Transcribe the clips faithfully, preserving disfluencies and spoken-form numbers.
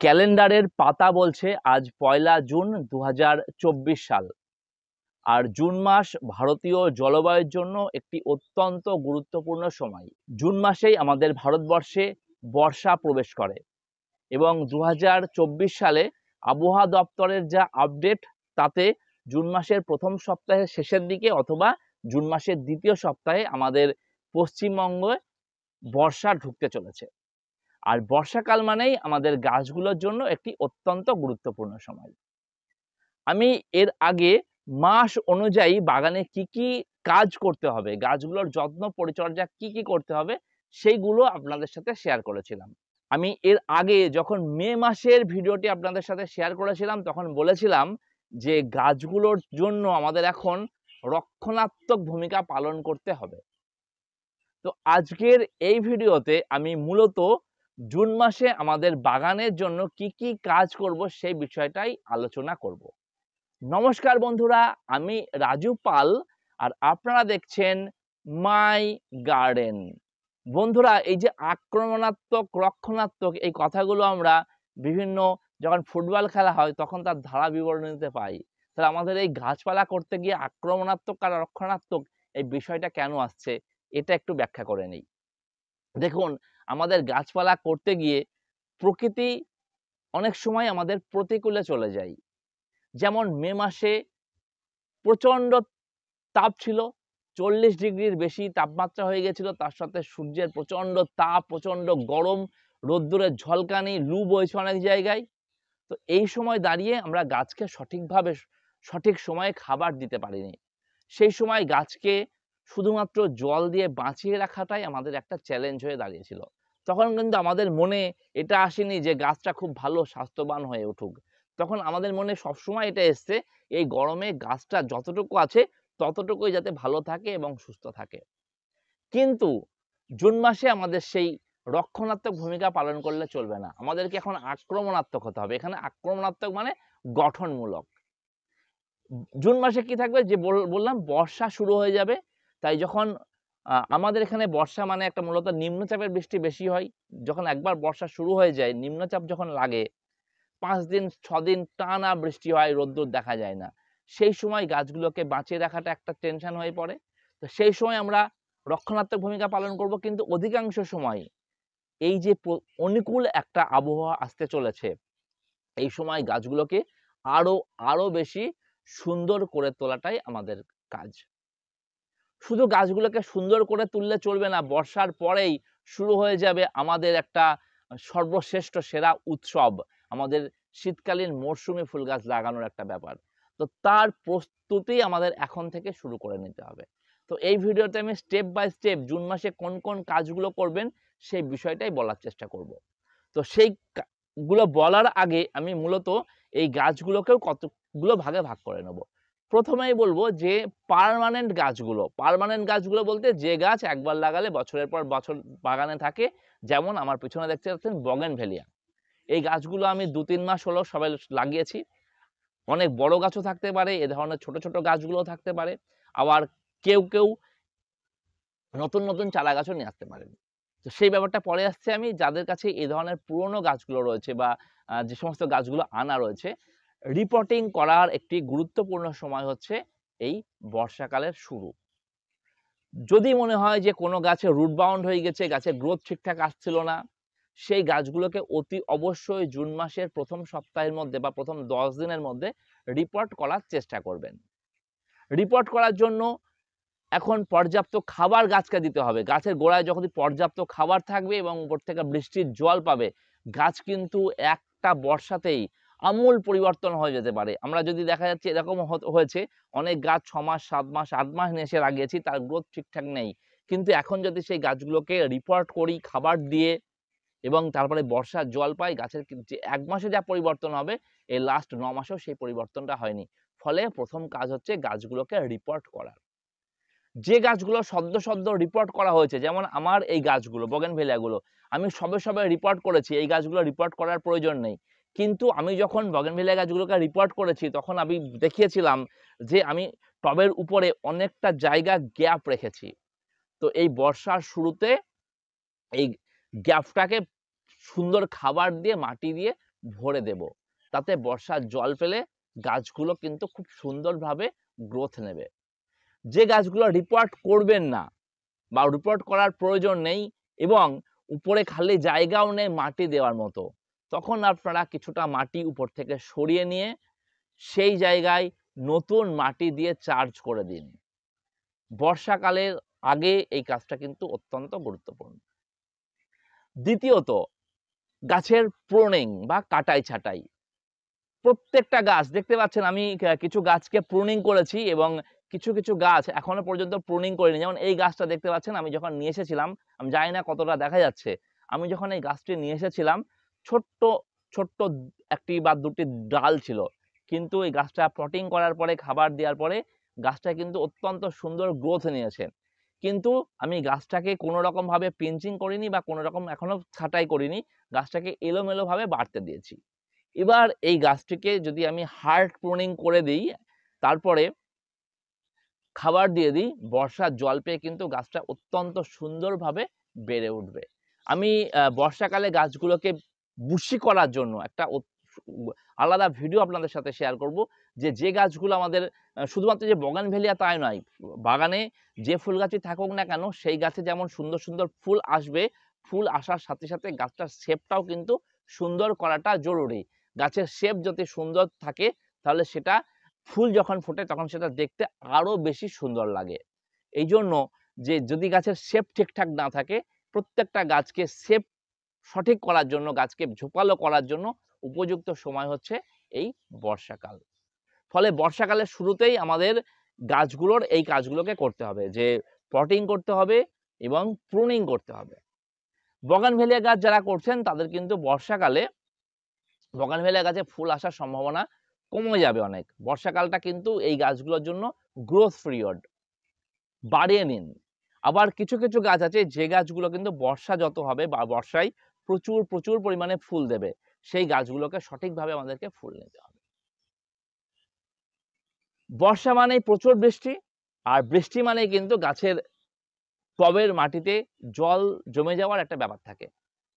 ক্যালেন্ডারের পাতা বলছে আজ পয়লা জুন দু হাজার চব্বিশ সাল। আর জুন মাস ভারতীয় জলবায়ুর জন্য একটি অত্যন্ত গুরুত্বপূর্ণ সময়। জুন মাসেই আমাদের ভারতবর্ষে বর্ষা প্রবেশ করে এবং দু হাজার চব্বিশ সালে আবহাওয়া দপ্তরের যা আপডেট তাতে জুন মাসের প্রথম সপ্তাহের শেষের দিকে অথবা জুন মাসের দ্বিতীয় সপ্তাহে আমাদের পশ্চিমবঙ্গে বর্ষা ঢুকতে চলেছে। আর বর্ষাকাল মানেই আমাদের গাছগুলোর জন্য একটি অত্যন্ত গুরুত্বপূর্ণ সময়। আমি এর আগে মাস অনুযায়ী বাগানে কি কি কাজ করতে হবে, গাছগুলোর যত্ন পরিচর্যা কি কি করতে হবে সেইগুলো আপনাদের সাথে শেয়ার করেছিলাম। আমি এর আগে যখন মে মাসের ভিডিওটি আপনাদের সাথে শেয়ার করেছিলাম তখন বলেছিলাম যে গাছগুলোর জন্য আমাদের এখন রক্ষণাত্মক ভূমিকা পালন করতে হবে। তো আজকের এই ভিডিওতে আমি মূলত জুন মাসে আমাদের বাগানের জন্য কি কি কাজ করব সেই বিষয়টাই আলোচনা করব। নমস্কার বন্ধুরা, আমি রাজু পাল আর আপনারা দেখছেন মাই গার্ডেন। বন্ধুরা, এই যে আক্রমণাত্মক রক্ষণাত্মক এই কথাগুলো আমরা বিভিন্ন যখন ফুটবল খেলা হয় তখন তার ধারা বিবরণীতে পাই, তাহলে আমাদের এই গাছপালা করতে গিয়ে আক্রমণাত্মক আর রক্ষণাত্মক এই বিষয়টা কেন আসছে এটা একটু ব্যাখ্যা করে নিই। দেখুন, আমাদের গাছপালা করতে গিয়ে প্রকৃতি অনেক সময় আমাদের প্রতিকূলে চলে যায়। যেমন মে মাসে প্রচণ্ড তাপ ছিল, চল্লিশ ডিগ্রির বেশি তাপমাত্রা হয়ে গেছিল, তার সাথে সূর্যের প্রচণ্ড তাপ, প্রচণ্ড গরম, রোদ্দুরের ঝলকানি, লু বইছে অনেক জায়গায়। তো এই সময় দাঁড়িয়ে আমরা গাছকে সঠিকভাবে সঠিক সময়ে খাবার দিতে পারিনি। সেই সময় গাছকে শুধুমাত্র জল দিয়ে বাঁচিয়ে রাখাটাই আমাদের একটা চ্যালেঞ্জ হয়ে দাঁড়িয়েছিল। তখন কিন্তু আমাদের মনে এটা আসেনি যে গাছটা খুব ভালো স্বাস্থ্যবান হয়ে উঠুক। তখন আমাদের মনে সবসময় এটা এসছে এই গরমে গাছটা যতটুকু আছে ততটুকুই যাতে ভালো থাকে এবং সুস্থ থাকে। কিন্তু জুন মাসে আমাদের সেই রক্ষণাত্মক ভূমিকা পালন করলে চলবে না, আমাদেরকে এখন আক্রমণাত্মক হতে হবে। এখানে আক্রমণাত্মক মানে গঠনমূলক। জুন মাসে কি থাকবে, যে বললাম বর্ষা শুরু হয়ে যাবে। তাই যখন আমাদের এখানে বর্ষা মানে একটা মূলত নিম্নচাপের বৃষ্টি বেশি হয়। যখন একবার বর্ষা শুরু হয়ে যায়, নিম্নচাপ যখন লাগে, পাঁচ দিন ছ দিন টানা বৃষ্টি হয়, রোদ্দুর দেখা যায় না। সেই সময় গাছগুলোকে বাঁচিয়ে রাখাটা একটা টেনশন হয়ে পড়ে। তো সেই সময় আমরা রক্ষণাত্মক ভূমিকা পালন করব। কিন্তু অধিকাংশ সময় এই যে অনুকূল একটা আবহাওয়া আসতে চলেছে, এই সময় গাছগুলোকে আরো আরো বেশি সুন্দর করে তোলাটাই আমাদের কাজ। শুধু গাছগুলোকে সুন্দর করে তুললে চলবে না, বর্ষার পরেই শুরু হয়ে যাবে আমাদের একটা সর্বশ্রেষ্ঠ সেরা উৎসব, আমাদের শীতকালীন মরশুমি ফুল গাছ লাগানোর একটা ব্যাপার। তো তার প্রস্তুতি আমাদের এখন থেকে শুরু করে নিতে হবে। তো এই ভিডিওতে আমি স্টেপ বাই স্টেপ জুন মাসে কোন কোন কাজগুলো করবেন সেই বিষয়টাই বলার চেষ্টা করব। তো সেইগুলো বলার আগে আমি মূলত এই গাছগুলোকেও কতগুলো ভাগে ভাগ করে নেব। প্রথমেই বলবো যে পার্মানেন্ট গাছগুলো। পার্মানেন্ট গাছগুলো বলতে যে গাছ একবার লাগালে বছরের পর বছর বাগানে থাকে, যেমন আমার পিছনে দেখতে পাচ্ছেন বগেনভেলিয়া। এই গাছগুলো আমি দু তিন মাস হলো সবাই লাগিয়েছি। অনেক বড় গাছও থাকতে পারে, এ ধরনের ছোট ছোট গাছগুলোও থাকতে পারে, আবার কেউ কেউ নতুন নতুন চারা গাছও নিয়ে আসতে পারেন। তো সেই ব্যাপারটা পরে আসছে। আমি যাদের কাছে এই ধরনের পুরনো গাছগুলো রয়েছে বা যে সমস্ত গাছগুলো আনা রয়েছে, রিপোর্টিং করার একটি গুরুত্বপূর্ণ সময় হচ্ছে এই বর্ষাকালের শুরু। যদি মনে হয় যে কোনো গাছে রুট বাউন্ড হয়ে গেছে, গাছের গ্রোথ ঠিকঠাক আসছিল না, সেই গাছগুলোকে অতি অবশ্যই জুন মাসের প্রথম সপ্তাহের মধ্যে বা প্রথম দশ দিনের মধ্যে রিপোর্ট করার চেষ্টা করবেন। রিপোর্ট করার জন্য এখন পর্যাপ্ত খাবার গাছকে দিতে হবে। গাছের গোড়ায় যখন পর্যাপ্ত খাবার থাকবে এবং উপর থেকে বৃষ্টির জল পাবে, গাছ কিন্তু একটা বর্ষাতেই আমূল পরিবর্তন হয়ে যেতে পারে। আমরা যদি দেখা যাচ্ছে এরকম হয়েছে, অনেক গাছ ছ মাস সাত মাস আট মাস এসে লাগিয়েছি, তার গ্রোথ ঠিকঠাক নেই। কিন্তু এখন যদি সেই গাছগুলোকে রিপোর্ট করি খাবার দিয়ে এবং তারপরে বর্ষার জল পাই, গাছের যে এক মাসে যা পরিবর্তন হবে এই লাস্ট ন মাসেও সেই পরিবর্তনটা হয়নি। ফলে প্রথম কাজ হচ্ছে গাছগুলোকে রিপোর্ট করার। যে গাছগুলো সদ্য সদ্য রিপোর্ট করা হয়েছে, যেমন আমার এই গাছগুলো বগেনভেলিয়াগুলো আমি সবে সবে রিপোর্ট করেছি, এই গাছগুলো রিপোর্ট করার প্রয়োজন নেই। কিন্তু আমি যখন বগেনভেলিয়া গাছগুলোকে রিপোর্ট করেছি তখন আমি দেখিয়েছিলাম যে আমি টবের উপরে অনেকটা জায়গা গ্যাপ রেখেছি। তো এই বর্ষার শুরুতে এই গ্যাপটাকে সুন্দর খাবার দিয়ে মাটি দিয়ে ভরে দেব, তাতে বর্ষার জল পেলে গাছগুলো কিন্তু খুব সুন্দরভাবে গ্রোথ নেবে। যে গাছগুলো রিপোর্ট করবেন না বা রিপোর্ট করার প্রয়োজন নেই এবং উপরে খালি জায়গাও নেই মাটি দেওয়ার মতো, তখন আপনারা কিছুটা মাটি উপর থেকে সরিয়ে নিয়ে সেই জায়গায় নতুন মাটি দিয়ে চার্জ করে দিন। বর্ষাকালের আগে এই কাজটা কিন্তু অত্যন্ত গুরুত্বপূর্ণ। দ্বিতীয়ত, গাছের প্রুনিং বা কাটাই ছাঁটাই। প্রত্যেকটা গাছ দেখতে পাচ্ছেন আমি কিছু গাছকে প্রুনিং করেছি এবং কিছু কিছু গাছ এখনো পর্যন্ত প্রুনিং করিনি। যেমন এই গাছটা দেখতে পাচ্ছেন, আমি যখন নিয়ে এসেছিলাম, আমি জানি না কতটা দেখা যাচ্ছে, আমি যখন এই গাছটি নিয়ে এসেছিলাম ছোট্ট ছোট্ট একটি বা দুটি ডাল ছিল, কিন্তু এই গাছটা পটিং করার পরে খাবার দেওয়ার পরে গাছটা কিন্তু অত্যন্ত সুন্দর গ্রোথ নিয়েছে। কিন্তু আমি গাছটাকে কোনো রকম ভাবে পিঞ্চিং করিনি বা কোনো রকম এখনো ছাঁটাই করিনি, গাছটাকে এলোমেলো ভাবে বাড়তে দিয়েছি। এবার এই গাছটিকে যদি আমি হার্ড প্রুনিং করে দিই, তারপরে খাবার দিয়ে দিই, বর্ষার জল পেয়ে কিন্তু গাছটা অত্যন্ত সুন্দরভাবে বেড়ে উঠবে। আমি বর্ষাকালে গাছগুলোকে বুশি করার জন্য একটা আলাদা ভিডিও আপনাদের সাথে শেয়ার করব, যে যে গাছগুলো আমাদের শুধুমাত্র যে বগানভেলিয়া তাই নয়, বাগানে যে ফুল গাছই থাকুক না কেন, সেই গাছে যেমন সুন্দর সুন্দর ফুল আসবে, ফুল আসার সাথে সাথে গাছটার শেপটাও কিন্তু সুন্দর করাটা জরুরি। গাছের শেপ যদি সুন্দর থাকে তাহলে সেটা ফুল যখন ফোটে তখন সেটা দেখতে আরো বেশি সুন্দর লাগে। এই জন্য যে যদি গাছের শেপ ঠিকঠাক না থাকে, প্রত্যেকটা গাছকে শেপ সঠিক করার জন্য, গাছকে ঝোপালো করার জন্য উপযুক্ত সময় হচ্ছে এই বর্ষাকাল। ফলে বর্ষাকালের শুরুতেই আমাদের গাছগুলোর এই কাজগুলোকে করতে হবে, যে পটিং করতে হবে এবং প্রুনিং করতে হবে। বগানভেলিয়া গাছ যারা করছেন তাদের কিন্তু বর্ষাকালে বগানভেলিয়া গাছে ফুল আসার সম্ভাবনা কমে যাবে অনেক। বর্ষাকালটা কিন্তু এই গাছগুলোর জন্য গ্রোথ পিরিয়ড, বাড়িয়ে নিন। আবার কিছু কিছু গাছ আছে যে গাছগুলো কিন্তু বর্ষা যত হবে বা বর্ষায় প্রচুর প্রচুর পরিমাণে ফুল দেবে, সেই গাছগুলোকে সঠিকভাবে আমাদেরকে ফুল নিতে হবে। বর্ষা মানেই প্রচুর বৃষ্টি, আর বৃষ্টি মানেই কিন্তু গাছের টবের মাটিতে জল জমে যাওয়ার একটা ব্যাপার থাকে।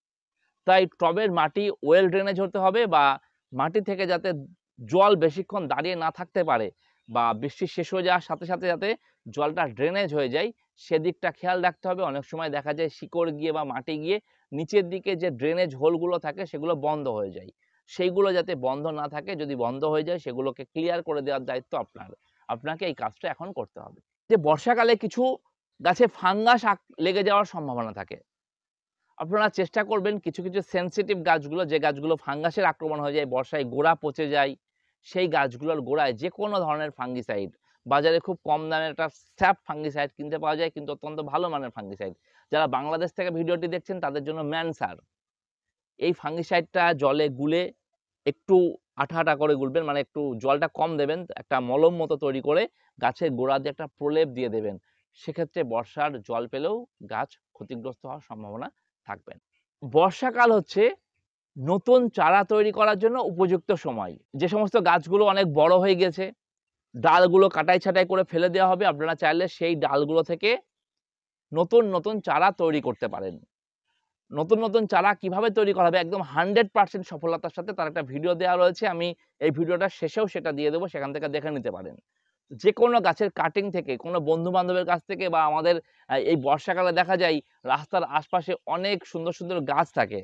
তাই টবের মাটি ওয়েল ড্রেনেজ হতে হবে, বা মাটি থেকে যাতে জল বেশিক্ষণ দাঁড়িয়ে না থাকতে পারে, বা বৃষ্টি শেষ হয়ে যাওয়ার সাথে সাথে যাতে জলটা ড্রেনেজ হয়ে যায় সেদিকটা খেয়াল রাখতে হবে। অনেক সময় দেখা যায় শিকড় গিয়ে বা মাটি গিয়ে নিচের দিকে যে ড্রেনেজ হোলগুলো থাকে সেগুলো বন্ধ হয়ে যায়, সেইগুলো যাতে বন্ধ না থাকে, যদি বন্ধ হয়ে যায় সেগুলোকে ক্লিয়ার করে দেওয়ার দায়িত্ব আপনার। আপনাকে এই কাজটা এখন করতে হবে। যে বর্ষাকালে কিছু গাছে ফাঙ্গাস লেগে যাওয়ার সম্ভাবনা থাকে, আপনারা চেষ্টা করবেন কিছু কিছু সেনসিটিভ গাছগুলো, যে গাছগুলো ফাঙ্গাসের আক্রমণ হয়ে যায়, বর্ষায় গোড়া পচে যায়, সেই গাছগুলোর গোড়ায় যে কোনো ধরনের ফাঙ্গিসাইড, বাজারে খুব কম দামে একটা স্যাপ ফাঙ্গিসাইড কিনতে পাওয়া যায়, কিন্তু অত্যন্ত ভালো মানের ফাঙ্গিসাইড। যারা বাংলাদেশ থেকে ভিডিওটি দেখছেন তাদের জন্য ম্যানসার, এই ফাঙ্গিসাইডটা জলে গুলে একটু আঠা আঠা করে গুলবেন, মানে একটু জলটা কম দেবেন, একটা মলম মতো তৈরি করে গাছের গোড়া দিয়ে একটা প্রলেপ দিয়ে দেবেন। সেক্ষেত্রে বর্ষার জল পেলেও গাছ ক্ষতিগ্রস্ত হওয়ার সম্ভাবনা থাকবে না। বর্ষাকাল হচ্ছে নতুন চারা তৈরি করার জন্য উপযুক্ত সময়। যে সমস্ত গাছগুলো অনেক বড় হয়ে গেছে, ডালগুলো কাটাই ছাঁটাই করে ফেলে দেওয়া হবে, আপনারা চাইলে সেই ডালগুলো থেকে নতুন নতুন চারা তৈরি করতে পারেন। নতুন নতুন চারা কিভাবে তৈরি করা হবে একদম হান্ড্রেড পার্সেন্ট সফলতার সাথে, তার একটা ভিডিও দেওয়া রয়েছে, আমি এই ভিডিওটার শেষেও সেটা দিয়ে দেবো, সেখান থেকে দেখে নিতে পারেন। যে কোনো গাছের কাটিং থেকে, কোনো বন্ধু বান্ধবের কাছ থেকে, বা আমাদের এই বর্ষাকালে দেখা যায় রাস্তার আশপাশে অনেক সুন্দর সুন্দর গাছ থাকে,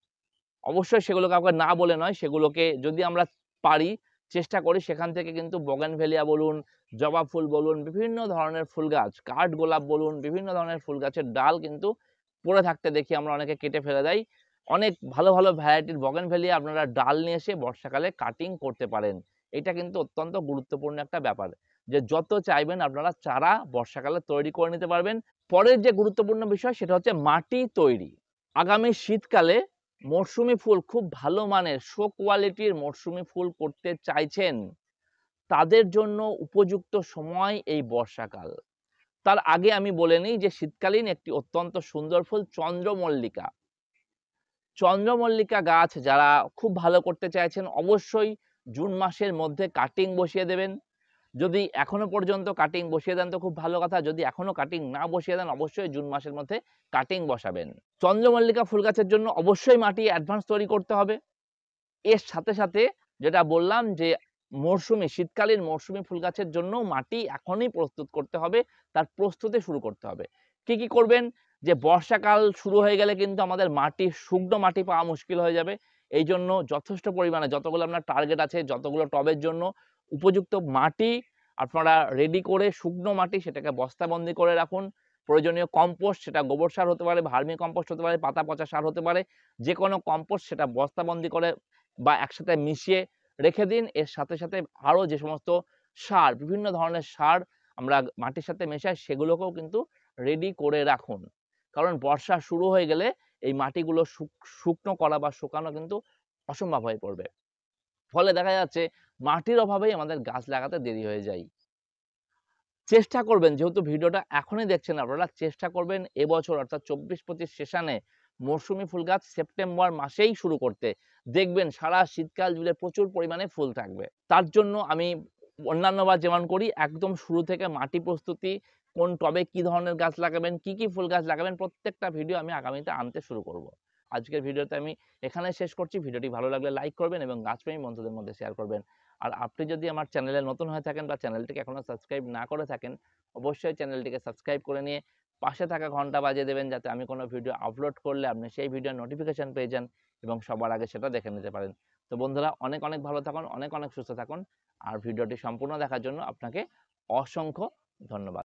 অবশ্যই সেগুলো কাউকে না বলে নয়, সেগুলোকে যদি আমরা পারি চেষ্টা করি সেখান থেকে কিন্তু বগানভেলিয়া বলুন, জবা ফুল বলুন, বিভিন্ন ধরনের ফুল গাছ, কাঠ গোলাপ বলুন, বিভিন্ন ধরনের ফুল গাছের ডাল কিন্তু পড়ে থাকতে দেখি আমরা, অনেকে কেটে ফেলে দেয়। অনেক ভালো ভালো ভ্যারাইটির বগানভেলিয়া আপনারা ডাল নিয়ে এসে বর্ষাকালে কাটিং করতে পারেন। এটা কিন্তু অত্যন্ত গুরুত্বপূর্ণ একটা ব্যাপার, যে যত চাইবেন আপনারা চারা বর্ষাকালে তৈরি করে নিতে পারবেন। পরের যে গুরুত্বপূর্ণ বিষয় সেটা হচ্ছে মাটি তৈরি। আগামী শীতকালে মরশুমি ফুল, খুব ভালো মানের শো কোয়ালিটির মরশুমি ফুল করতে চাইছেন, তাদের জন্য উপযুক্ত সময় এই বর্ষাকাল। তার আগে আমি বলে নিই যে শীতকালীন একটি অত্যন্ত সুন্দর ফুল চন্দ্রমল্লিকা। চন্দ্রমল্লিকা গাছ যারা খুব ভালো করতে চাইছেন অবশ্যই জুন মাসের মধ্যে কাটিং বসিয়ে দেবেন। যদি এখনো পর্যন্ত কাটিং বসিয়ে দেন তো খুব ভালো কথা, যদি এখনো কাটিং না বসিয়ে দেন অবশ্যই জুন মাসের মধ্যে কাটিং বসাবেন। চন্দ্রমল্লিকা ফুল গাছের জন্য অবশ্যই মাটি অ্যাডভান্স তৈরি করতে হবে। এর সাথে সাথে যেটা বললাম যে মরশুমি শীতকালীন মরশুমি ফুল গাছের জন্য মাটি এখনই প্রস্তুত করতে হবে, তার প্রস্তুতি শুরু করতে হবে। কি কি করবেন? যে বর্ষাকাল শুরু হয়ে গেলে কিন্তু আমাদের মাটি শুকনো মাটি পাওয়া মুশকিল হয়ে যাবে। এই জন্য যথেষ্ট পরিমাণে যতগুলো আপনার টার্গেট আছে, যতগুলো টবের জন্য উপযুক্ত মাটি আপনারা রেডি করে শুকনো মাটি সেটাকে বস্তাবন্দি করে রাখুন। প্রয়োজনীয় কম্পোস্ট, সেটা গোবর সার হতে পারে, ভার্মি কম্পোস্ট হতে পারে, পাতা পচা সার হতে পারে, যে কোনো কম্পোস্ট সেটা বস্তাবন্দি করে বা একসাথে মিশিয়ে রেখে দিন। এর সাথে সাথে আরও যে সমস্ত সার, বিভিন্ন ধরনের সার আমরা মাটির সাথে মেশাই সেগুলোকেও কিন্তু রেডি করে রাখুন। কারণ বর্ষা শুরু হয়ে গেলে এই মাটিগুলো শুকনো করা বা শুকানো কিন্তু অসম্ভব হয়ে পড়বে। ফলে দেখা যাচ্ছে মাটির অভাবেই আমাদের গাছ লাগাতে দেরি হয়ে যায়। চেষ্টা করবেন, যেহেতু ভিডিওটা এখনই দেখছেন আপনারা, চেষ্টা করবেন এবছর অর্থাৎ চব্বিশ পঁচিশ সেশনে মরশুমি ফুল গাছ সেপ্টেম্বর মাসেই শুরু করতে। দেখবেন সারা শীতকাল জুড়ে প্রচুর পরিমাণে ফুল থাকবে। তার জন্য আমি অন্যান্যবার যেমন করি একদম শুরু থেকে মাটি প্রস্তুতি, কোন টবে কি ধরনের গাছ লাগাবেন, কি কি ফুল গাছ লাগাবেন, প্রত্যেকটা ভিডিও আমি আগামীতে আনতে শুরু করব। আজকের ভিডিওতে আমি এখানেই শেষ করছি। ভিডিওটি ভালো লাগলে লাইক করবেন এবং গাছপ্রেমী বন্ধুদের মধ্যে শেয়ার করবেন। আর আপনি যদি আমার চ্যানেলে নতুন হয়ে থাকেন বা চ্যানেলটিকে এখনো সাবস্ক্রাইব না করে থাকেন, অবশ্যই চ্যানেলটিকে সাবস্ক্রাইব করে নিয়ে পাশে থাকা ঘন্টা বাজিয়ে দেবেন, যাতে আমি কোনো ভিডিও আপলোড করলে আপনি সেই ভিডিওর নোটিফিকেশন পেয়ে যান এবং সবার আগে সেটা দেখে নিতে পারেন। তো বন্ধুরা, অনেক অনেক ভালো থাকুন, অনেক অনেক সুস্থ থাকুন। আর ভিডিওটি সম্পূর্ণ দেখার জন্য আপনাকে অসংখ্য ধন্যবাদ।